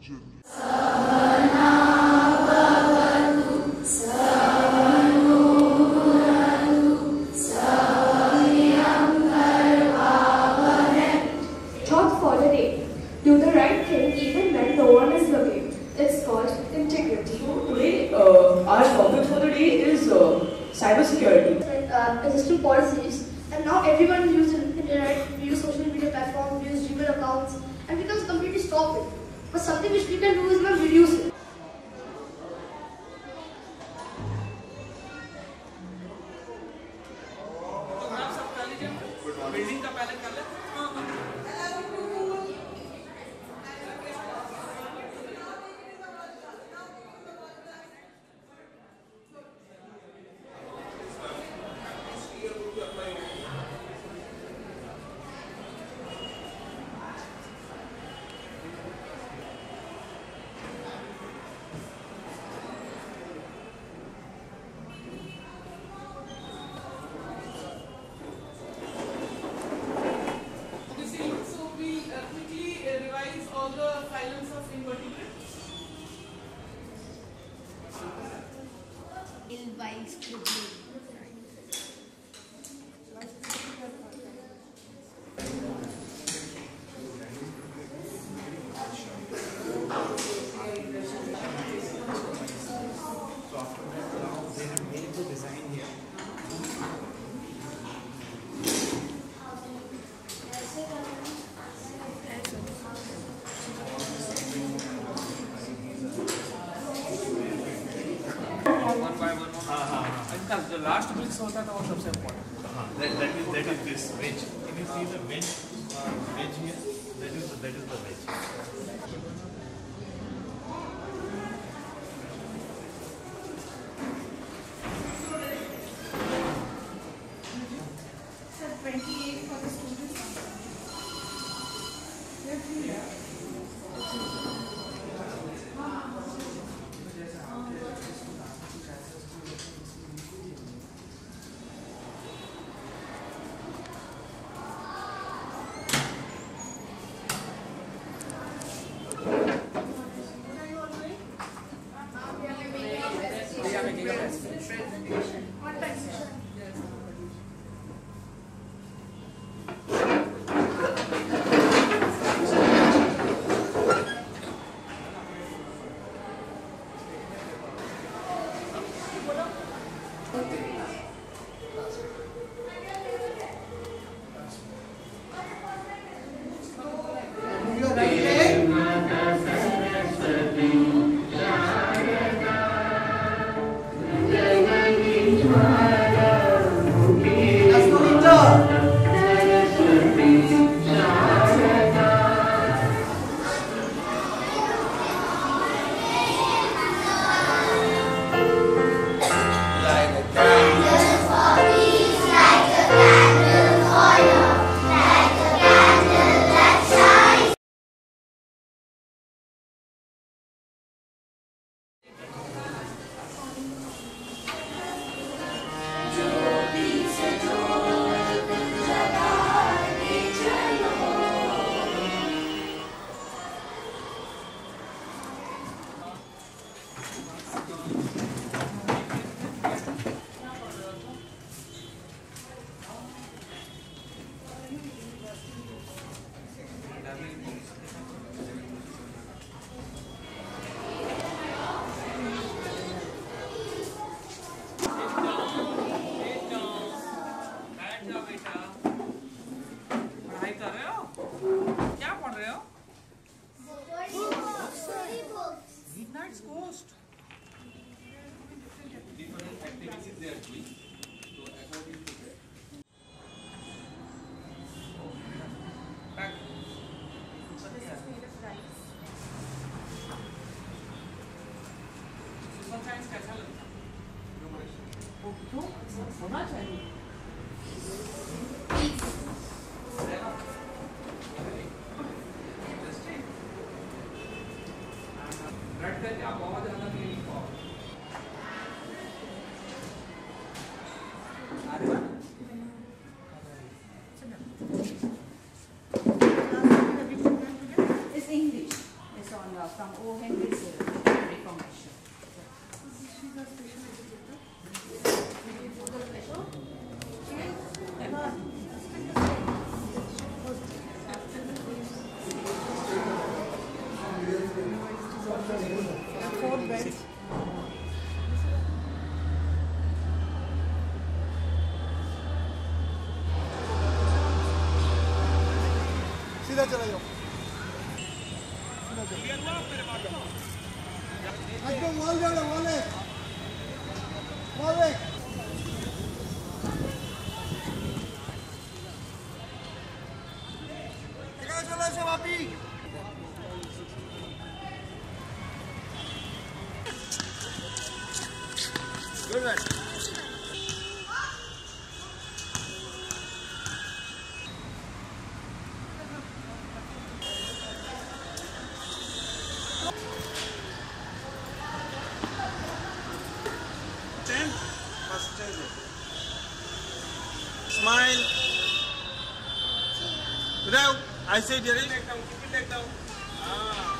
Thought for the day. Do the right thing even when no one is looking. It's called integrity. So today, our topic for the day is cybersecurity. Existing policies, and now everyone uses internet, we use social media platforms, we use Gmail accounts, and we can completely stop it. But something which we can do is now reduce it. The last bricks होता था वो सबसे important. That is this wedge. Can you see the wedge here? That is the wedge. Sir, 28 for the students. होना चाहिए। It's English. It's on from सीधा चला जाओ एकदम वॉल जाओ वॉल है चलो से वापी good man Smile. Without, I say, Jerry, leg down, keep it leg down. Ah.